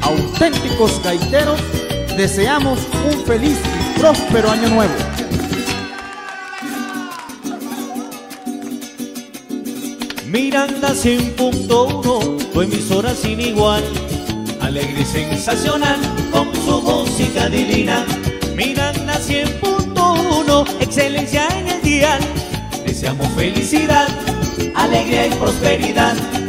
auténticos gaiteros, deseamos un feliz y próspero año nuevo. Miranda 100.1, tu emisora sin igual, alegre y sensacional, con su música divina. Miranda 100.1, excelencia en el dial, deseamos felicidad, alegría y prosperidad.